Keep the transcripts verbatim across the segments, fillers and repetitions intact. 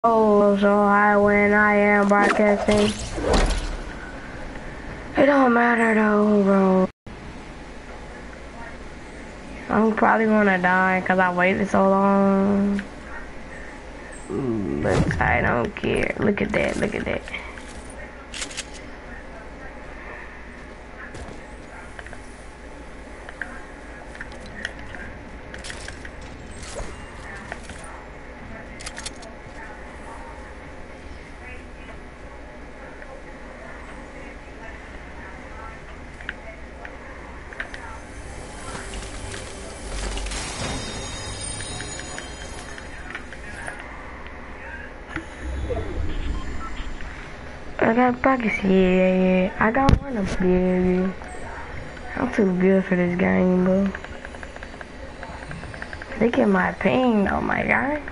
Oh, so high when I am broadcasting. It don't matter though, bro. I'm probably gonna die because I waited so long. But I don't care. Look at that, look at that. I got pockets, yeah, yeah, yeah. I got one of them, yeah, yeah. I'm too good for this game, bro. Look at my ping, oh my god.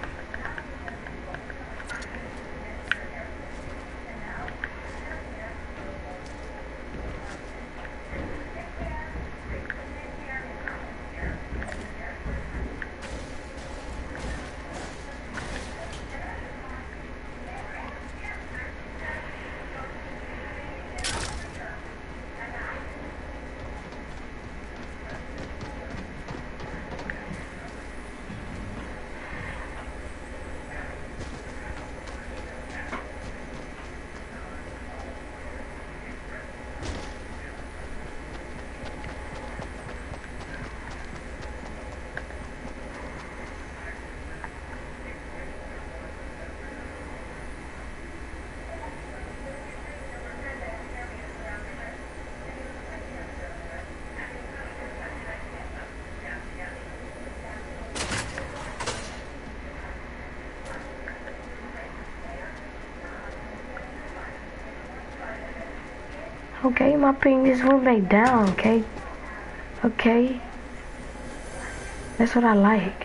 Okay, my ping just went back down, okay? Okay. That's what I like.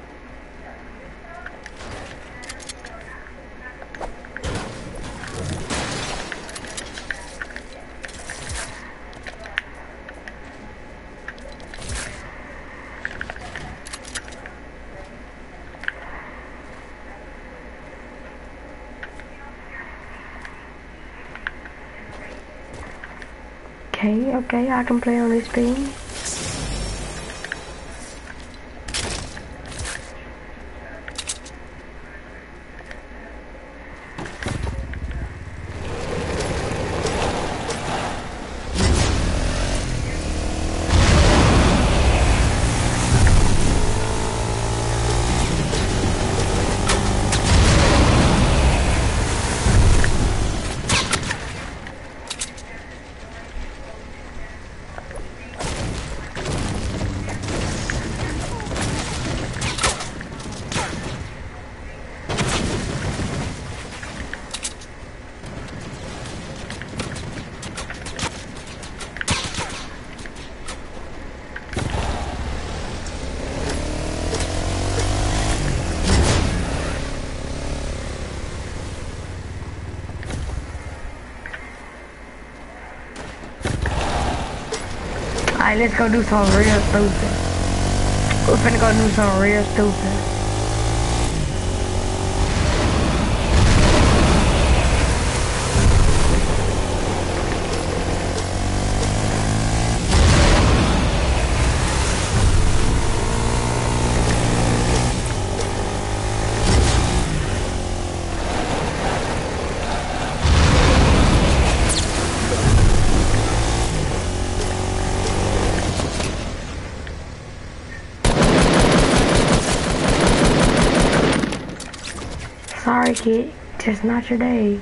Okay, okay, I can play on this ping. Alright, let's go do something real stupid. We're finna go do something real stupid. Sorry, kid. Just not your day.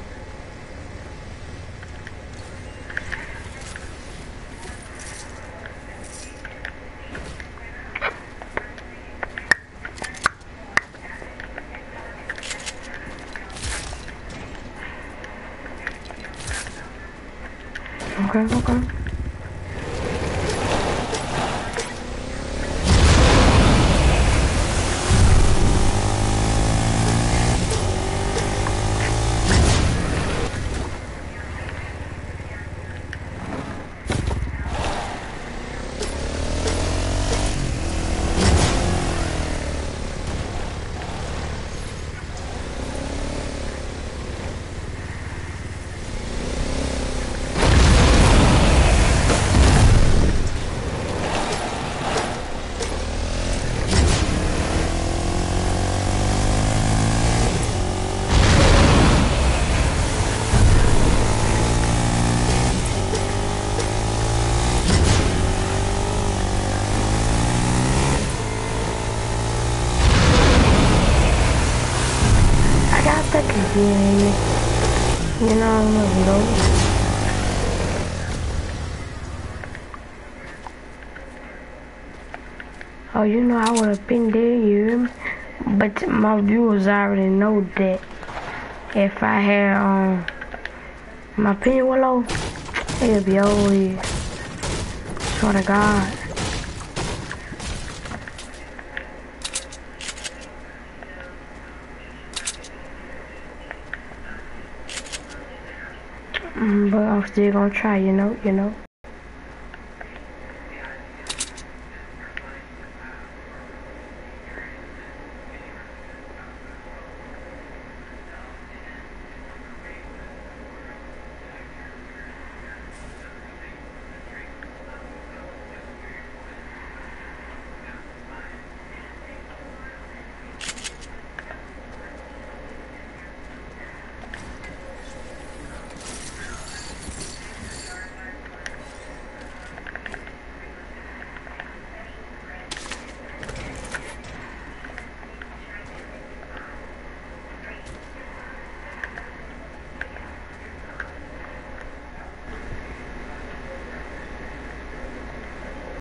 Okay, okay. seconds, yeah, yeah. You know, you know. Oh, you know, I would have been there, you hear me? But my viewers already know that if I had um my opinion was low, it'll be over with. Swear to God. Mm, but I'm still gonna try, you know, you know.